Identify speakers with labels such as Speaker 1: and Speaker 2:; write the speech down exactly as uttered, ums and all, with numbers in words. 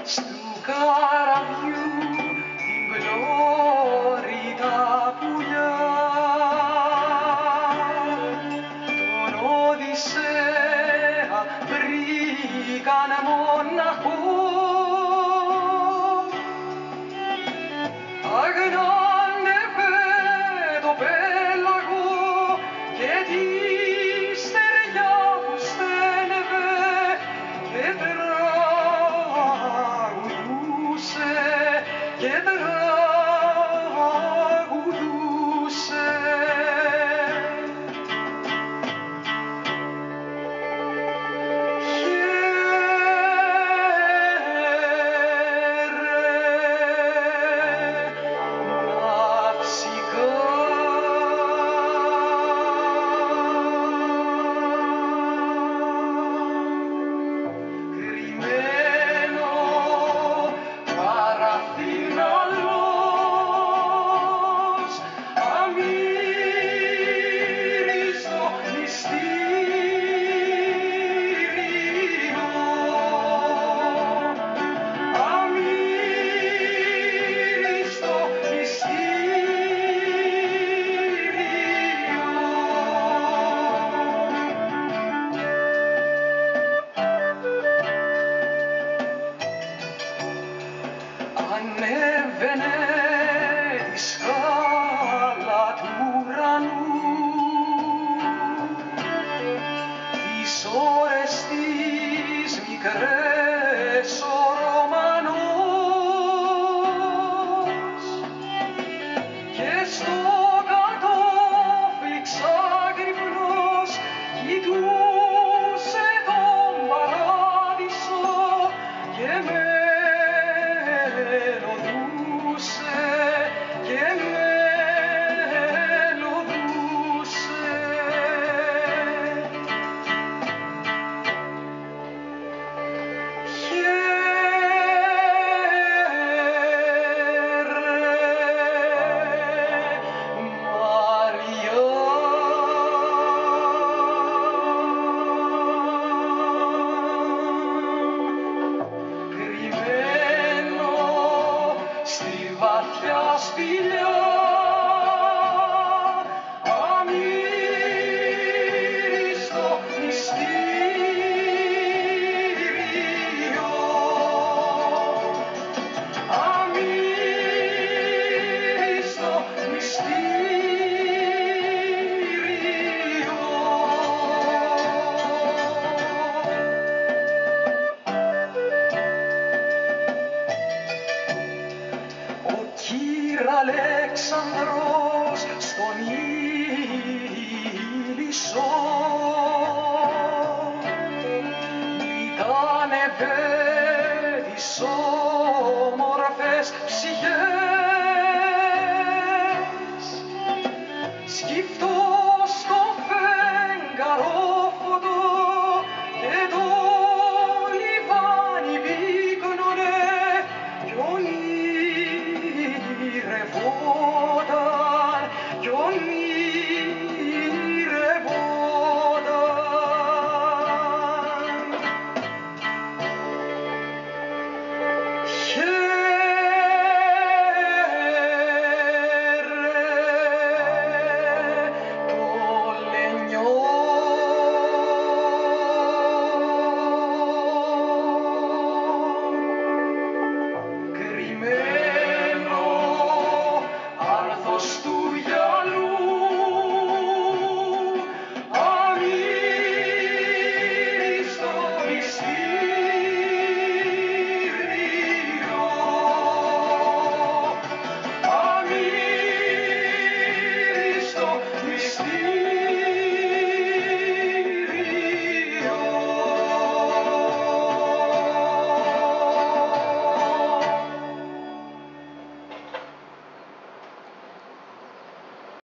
Speaker 1: στου καραβιού την πλώρητα πουλιά, τον Οδυσσέα βρήκαν μοναχό, αγνάντευε το πέλαγο και τη στεριά του στέλνευε και τραγουδούσε, και τραγουδούσε. Ανέβαινε τη σκάλα του ουρανού, τις ώρες τις μικρές ο Ρωμανός, και στο κατόφλι ξαγρυπνός κοιτούσε τον παράδεισο και με μελωδούσε, και μελωδούσε. Βαθιά σπηλιά, αμύριστο μυστήριο, αμύριστο μυστήριο. Κυρ Αλέξανδρος στον Ήλισσο λιτάνευε τις όμορφες ψυχές